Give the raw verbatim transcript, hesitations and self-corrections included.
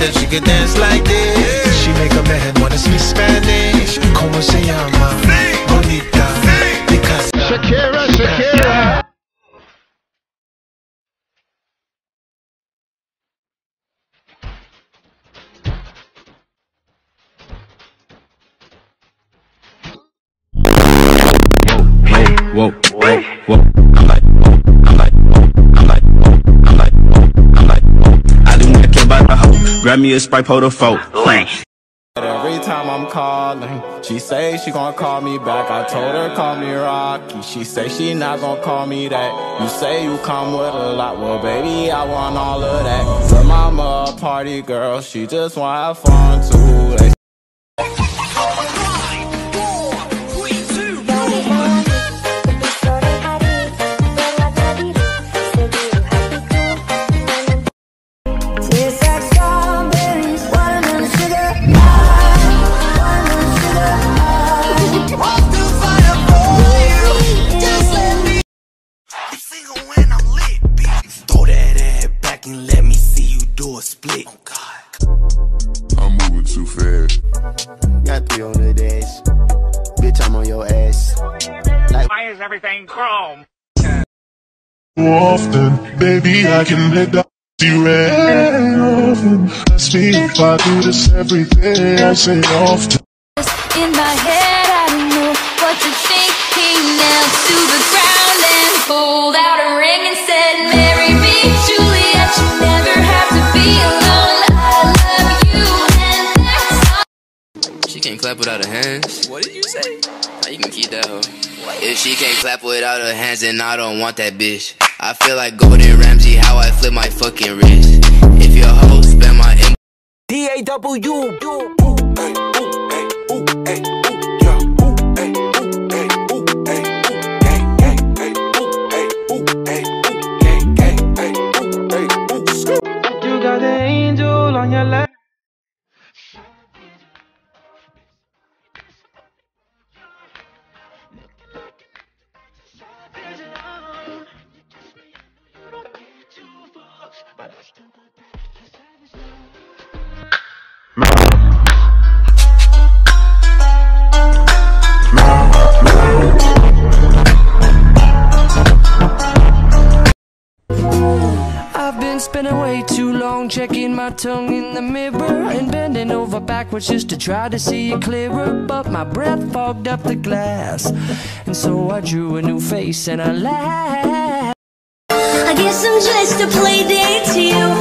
that she could dance like this. She make a man wanna speak Spanish. Como se llama? Bonita. Because Shakira, Shakira. Whoa, whoa, whoa, I'm like, oh, I'm like, oh, I'm like, oh, I'm like, oh, I'm like, oh. I do not care about the hoe. Grab me a Sprite, pour the folk. Every time I'm calling, she say she gon' call me back. I told her call me Rocky. She say she not gon' call me that. You say you come with a lot, well baby I want all of that. Her mama a party girl, she just wanna have fun too. They split. Oh God, I'm moving too fast. Got three on the dash. Bitch, I'm on your ass. Like, why is everything chrome? Often, baby, I can make the red often. Ask me if I do this every day. I say often. In my head, I don't know what to think. He knelt to the ground and pulled out a ring and said, "Marry me, Juliet. You never have to be alone. I love you, and that's all." She can't clap without her hands. What did you say? Now you can keep that hoe. If she can't clap without her hands, then I don't want that bitch. I feel like Gordon Ramsay, how I flip my fucking wrist. If your hoe spend my M D A W. You got the angel on your lap. I've been spending way too long checking my tongue in the mirror and bending over backwards just to try to see it clearer, but my breath fogged up the glass, and so I drew a new face and I laughed. I guess I'm just a play date to you.